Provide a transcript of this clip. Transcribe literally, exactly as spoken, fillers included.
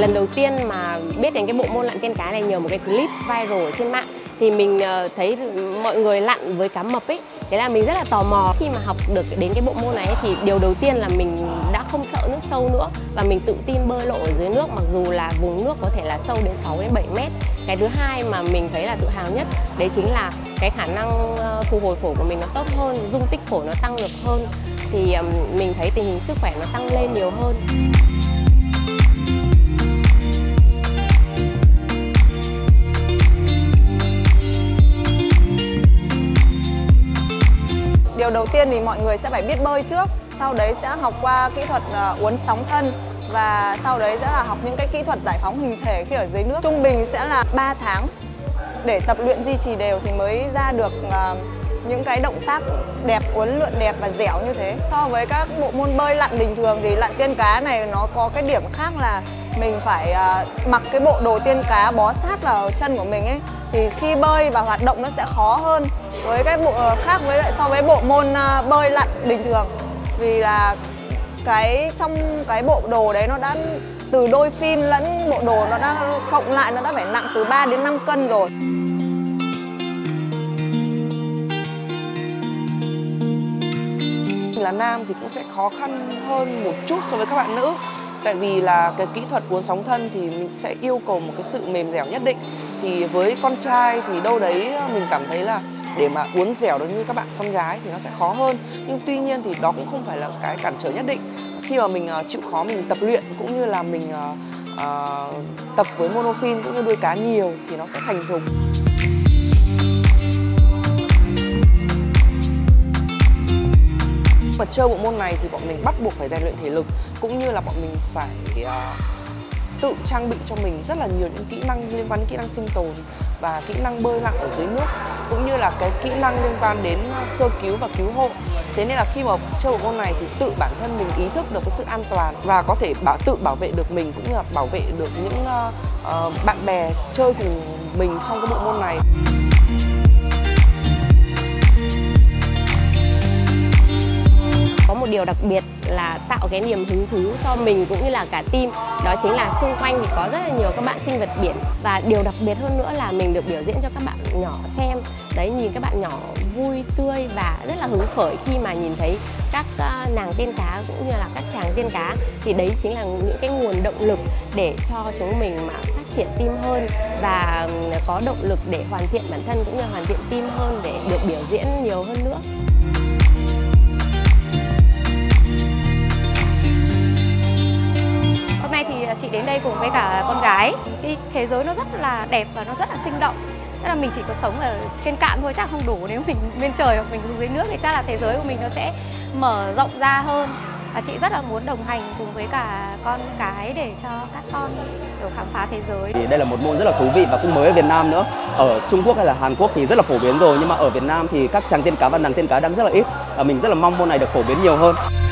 lần đầu tiên mà biết đến cái bộ môn lặn tiên cá này nhờ một cái clip viral ở trên mạng. Thì mình thấy mọi người lặn với cá mập ấy, thế là mình rất là tò mò. Khi mà học được đến cái bộ môn này thì điều đầu tiên là mình đã không sợ nước sâu nữa và mình tự tin bơi lội ở dưới nước, mặc dù là vùng nước có thể là sâu đến sáu đến bảy mét. Cái thứ hai mà mình thấy là tự hào nhất đấy chính là cái khả năng phục hồi phổi của mình nó tốt hơn, dung tích phổi nó tăng được hơn, thì mình thấy tình hình sức khỏe nó tăng lên nhiều hơn. Điều đầu tiên thì mọi người sẽ phải biết bơi trước, sau đấy sẽ học qua kỹ thuật uốn sóng thân và sau đấy sẽ là học những cái kỹ thuật giải phóng hình thể khi ở dưới nước. Trung bình sẽ là ba tháng để tập luyện duy trì đều thì mới ra được những cái động tác đẹp, uốn lượn đẹp và dẻo như thế. So với các bộ môn bơi lặn bình thường thì lặn tiên cá này nó có cái điểm khác là mình phải mặc cái bộ đồ tiên cá bó sát vào chân của mình ấy, thì khi bơi và hoạt động nó sẽ khó hơn với cái bộ khác với lại so với bộ môn bơi lặn bình thường, vì là cái trong cái bộ đồ đấy nó đã từ đôi fin lẫn bộ đồ nó đã cộng lại nó đã phải nặng từ ba đến năm cân rồi. Là nam thì cũng sẽ khó khăn hơn một chút so với các bạn nữ, tại vì là cái kỹ thuật uốn sóng thân thì mình sẽ yêu cầu một cái sự mềm dẻo nhất định. Thì với con trai thì đâu đấy mình cảm thấy là để mà uốn dẻo được như các bạn con gái thì nó sẽ khó hơn. Nhưng tuy nhiên thì đó cũng không phải là cái cản trở nhất định. Khi mà mình uh, chịu khó mình tập luyện cũng như là mình uh, uh, tập với monofin cũng như đuôi cá nhiều thì nó sẽ thành thục. Mà chơi bộ môn này thì bọn mình bắt buộc phải rèn luyện thể lực, cũng như là bọn mình phải uh, tự trang bị cho mình rất là nhiều những kỹ năng liên quan đến kỹ năng sinh tồn và kỹ năng bơi lặn ở dưới nước, cũng như là cái kỹ năng liên quan đến sơ cứu và cứu hộ. Thế nên là khi mà chơi bộ môn này thì tự bản thân mình ý thức được cái sự an toàn và có thể bảo tự bảo vệ được mình, cũng như là bảo vệ được những uh, uh, bạn bè chơi cùng mình trong cái bộ môn này. Có một điều đặc biệt là tạo cái niềm hứng thú cho mình cũng như là cả team, đó chính là xung quanh thì có rất là nhiều các bạn sinh vật biển, và điều đặc biệt hơn nữa là mình được biểu diễn cho các bạn nhỏ xem. Đấy, nhìn các bạn nhỏ vui tươi và rất là hứng khởi khi mà nhìn thấy các nàng tiên cá cũng như là các chàng tiên cá, thì đấy chính là những cái nguồn động lực để cho chúng mình mà phát triển team hơn và có động lực để hoàn thiện bản thân cũng như hoàn thiện team hơn để được biểu diễn nhiều hơn nữa. Hôm nay thì chị đến đây cùng với cả con gái. Cái thế giới nó rất là đẹp và nó rất là sinh động. Tức là mình chỉ có sống ở trên cạn thôi chắc không đủ, nếu mình bên trời hoặc mình dưới nước thì chắc là thế giới của mình nó sẽ mở rộng ra hơn. Và chị rất là muốn đồng hành cùng với cả con cái để cho các con kiểu khám phá thế giới. Thì đây là một môn rất là thú vị và cũng mới ở Việt Nam nữa. Ở Trung Quốc hay là Hàn Quốc thì rất là phổ biến rồi, nhưng mà ở Việt Nam thì các chàng tiên cá và nàng tiên cá đang rất là ít. Và mình rất là mong môn này được phổ biến nhiều hơn.